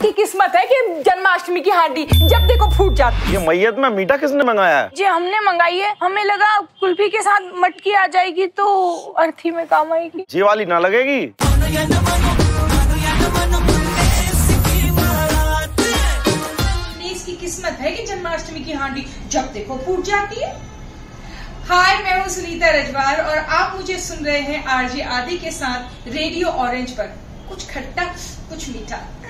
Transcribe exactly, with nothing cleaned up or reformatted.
इसकी किस्मत है कि जन्माष्टमी की हांडी जब देखो फूट जाती। ये मैयत में मीठा किसने मंगाया है? जी हमने मंगाई है, हमें लगा कुल्फी के साथ मटकी आ जाएगी तो अर्थी में काम आएगी। जी वाली ना लगेगी। इसकी किस्मत है कि जन्माष्टमी की हांडी जब देखो फूट जाती है। हाय, मैं हूँ सुनीता रजवार और आप मुझे सुन रहे हैं आरजे आदि के साथ रेडियो ऑरेंज पर। कुछ खट्टा कुछ मीठा।